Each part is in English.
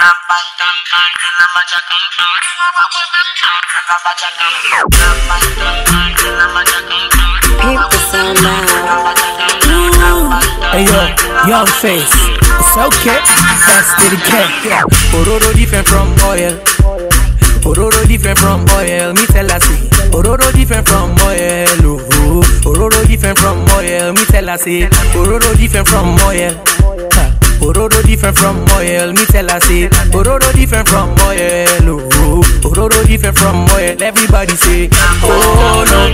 Peep the sound now. Hey yo, Youngface, it's okay. That's the cat. Ororo different from oil. Ororo different from oil. Me tell her say. Ororo different from oil. Ororo different from oil. Me tell her say. Ororo different from oil. Ororo different from oil. Me tell her say. Ororo different from oil. Ororo different from oil. Everybody say. Oh no.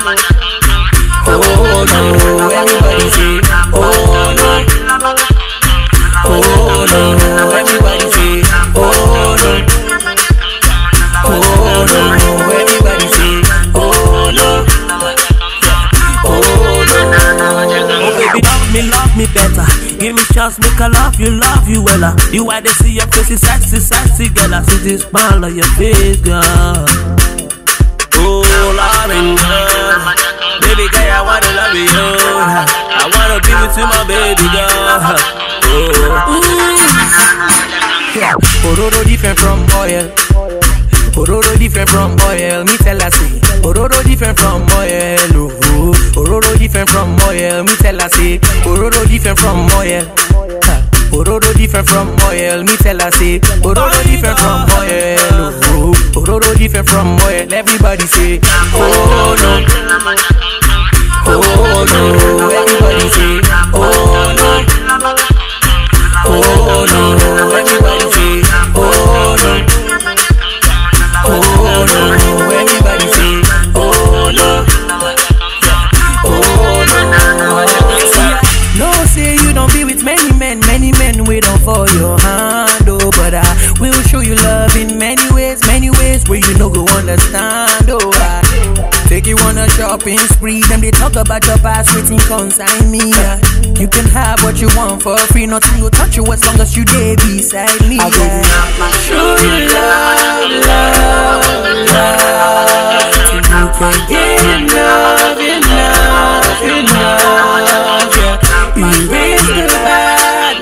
Oh no. Everybody say. Oh no. Oh no. Everybody say. Oh no. Oh no. Everybody say. Oh no. Oh no. Oh baby, love me better. Give me chance, make I love you wella. You why they see your face is sexy, girl. I see this smile on your face, girl. Oh, loving girl. Baby girl, I wanna love you. I wanna give it to my baby girl. Oh. Ororo different from oil. Ororo different from oil. Me tell her say. Ororo different from oil. Ororo different from oil. Me tell her say. Ororo different from oil. Ororo different from oil. Me tell her say. Ororo different from oil. Ororo different from oil. Everybody say. Oh no. Oh no. Everybody say. Oh no. Oh no. Everybody say. Oh no. Oh no. Everybody say. Oh no. Oh no. No say you don't be with many men we don't fall your hand, oh, but I will show you love in many ways where you no go understand, oh. I take you on a shopping spree, them they talk about your past, waiting consign me. You can have what you want for free, nothing will touch you as long as you there beside me. I will show you love. You can get enough, yeah. Erase the bad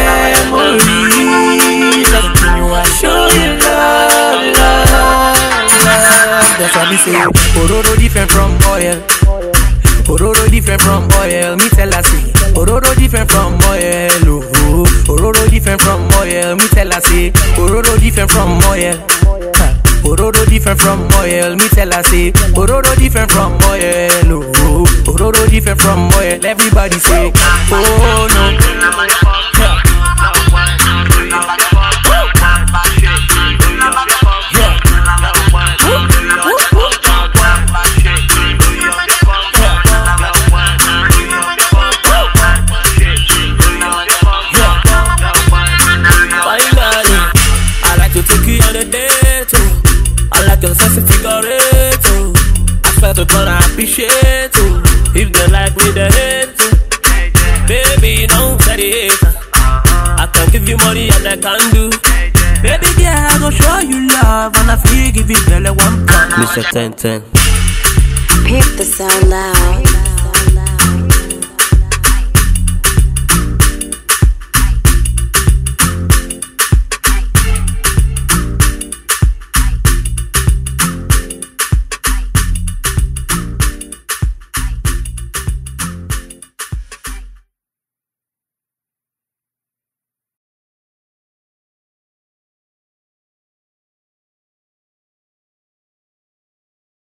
memories. I show you love. That's what me say. Ororo different from oil. Ororo different from oil. Me tell her say. Ororo different from oil. Ororo different from oil. Me tell her say. Ororo different from oil. Ororo different from oil. Me tell her say. Ororo different from oil. Ororo different from oil. Everybody say. Oh no. To gonna appreciate you. If they like me, they hate you. Baby, don't say it. I can give you money and I can do. Baby, yeah, I gon' show you love and I feel give you belly one pound. Mr. 1010. Peep the sound loud.